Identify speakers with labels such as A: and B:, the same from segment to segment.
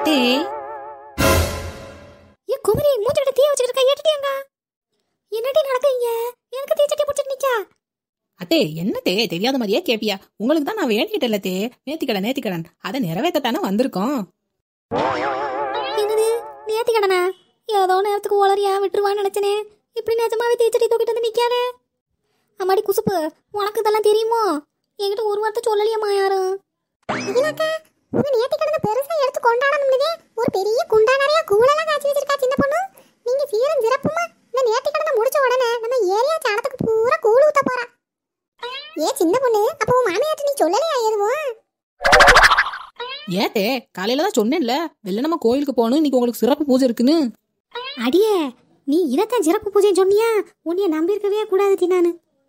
A: அத்தே
B: ஏ குமரி மூஞ்சில தீய வச்சிருக்க ஏட்டிட்டியாங்க என்னடி நடக்குங்க எனக்கு தீச்சட்டி புடிச்சிட்டு நிக்கா
A: அத்தே என்னத்தே தெரியாத மாதிரியே கேப்பியா உங்களுக்கு தான் நான் வேண்டிக்கிட்டேன்ல தே நேத்திக்கடன் அதை நிறைவேற்றத்தானே வந்திருக்கோம்.
B: என்னது நேத்திக்கடனா ஏதோ நேரத்துக்கு ஓளறியா விட்டுருவான்னு நினைச்சனே இப்படி நிஜமாவே தீச்சட்டி தூக்கிட்டு வந்து நிக்காதே. அம்மாடி குசுப்பு உனக்கு இதெல்லாம் தெரியுமோ என்கிட்ட ஒரு வார்த்தை சொல்லலையம்மா யாரும்.
C: அகிலாக்கா உங்க நேத்திக்கடனை பெருசா எடுத்து கொண்டாடணும்னே ஒரு பெரிய குண்டா நிறைய கூழெல்லாம் காய்ச்சி வச்சிருக்கா சின்ன பொண்ணு. நீங்க சீரம் சிறப்புமா இந்த நேத்திக்கடனை முடிச்ச உடனே நம்ம ஏரியா சாணத்துக்கு பூரா கூழ் ஊத்த போறா. ஏ சின்ன பொண்ணு அப்போ உன் மாமியார்ட்ட நீ சொல்லலையா எதுவும்?
A: ஏத்தே காலையில தான் சொன்னேன்ல வெளில நம்ம கோயிலுக்கு போகணும் இன்னைக்கு உங்களுக்கு சிறப்பு பூஜை இருக்குன்னு.
B: அடியே நீ இதத்தான் சிறப்பு பூஜைன்னு சொன்னியா உன்னைய நம்பி இருக்கவே கூடாது நானு.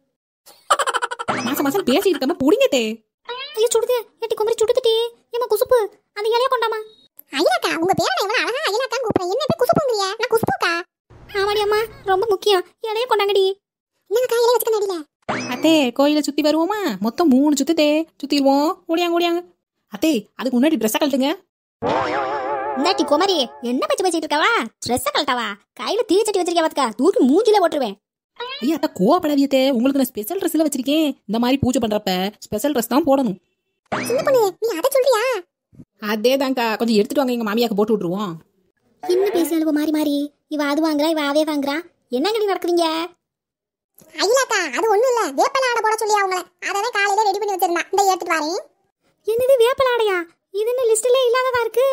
A: மாசம் பேசிட்டு இருக்காம புடிங்கத்தே.
B: ஐயோ சுடுதே ஏட்டி குமரி சுடுதுட்டி ஏமா குசுப்பு அந்த இலைய கொண்டாமா.
C: அகிலாக்கா உங்க பேரை எவ்வளவு அழகா அகிலாக்கான்னு கூப்பிடுறேன். என்ன போய் குசுப்புங்கறியா? நான் குசுப்புக்கா.
B: ஆமாடி அம்மா ரொம்ப முக்கியம் இலைய கொண்டாங்கடி.
C: என்னக்கா இலைய வச்சுக்க நடில.
A: அத்தே கோயில சுத்தி வருவோமா மொத்தம் 3 சுத்துதே சுத்திடுவோம் ஓடியாங்க. அத்தே அதுக்கு முன்னாடி ட்ரெஸ்ஸை கழட்டுங்க.
B: இந்தாட்டி குமரி என்ன பேசிட்டு இருக்கவா ட்ரெஸ்ஸை கழட்டவா கையில தீச்சட்டி வச்சிருக்கா பாத்துக்கா தூக்கி மூஞ்சில போட்டுருவேன்.
A: ஐயா அத்தா கோவப்படாதீத்தே உங்களுக்கு நான் ஸ்பெஷல் ட்ரெஸ்ல வச்சிருக்கேன். இந்த மாதிரி பூஜை பண்றப்ப ஸ்பெஷல் ட்ரெஸ் தான் போடணும்.
C: சின்ன பொண்ணு நீ அதை சொல்றியா?
A: அதே தான்க்கா கொஞ்சம் எடுத்துட்டு வாங்க எங்க மாமியாக்கு போட்டு விட்டுருவோம்.
B: என்ன பேசுறாளுவ மாறி இவ அது வாங்குறா இவ அதே வாங்குறா என்னங்கடி நடக்குறீங்க?
C: அகிலாக்கா அது ஒண்ணும் இல்ல வேப்பல ஆடை போட சொல்லி அவங்கள அதவே காலையில ரெடி பண்ணி வச்சிருந்தா இந்த எடுத்துட்டு வரேன்.
B: என்னது வேப்பல ஆடையா? இது என்ன லிஸ்ட்ல இல்லாததா இருக்கு?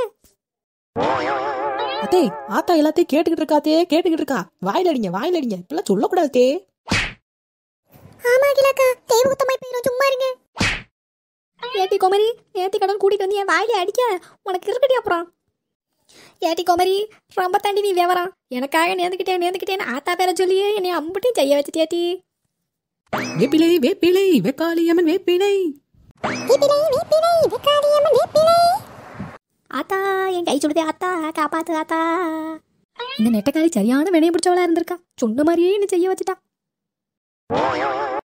A: அத்தே ஆத்தா எல்லாத்தையும் கேட்டுக்கிட்டு இருக்கா. வாயில அடிங்க இப்பெல்லாம் சொல்லக்கூடாது.
C: ஆமா அகிலாக்கா தேவகுத்தமாய் போயிடும் சும்மா இருங்க.
B: ஏட்டி குமரி நேத்தி கடன் கூட்டிட்டு வந்து என் வாயில அடிக்க உனக்கு இருக்கடி அப்புறம். ஏட்டி குமரி ரொம்ப தாண்டி நீ விவரம் எனக்காக நேர்ந்துக்கிட்டேன்னு ஆத்தா பேர சொல்லியே என்னை அம்புட்டையும் செய்ய வச்சுட்டியாட்டி.
A: வேப்பிலை வெக்காளியம்மன் வேப்பிலை.
B: ஆத்தா என் கை சுடுதே ஆத்தா காப்பாத்து ஆத்தா. இந்த நெட்டக்காரி சரியான வினைய பிடிச்சவளா இருந்திருக்கா சொன்ன மாதிரியே என்ன செய்ய வச்சுட்டா.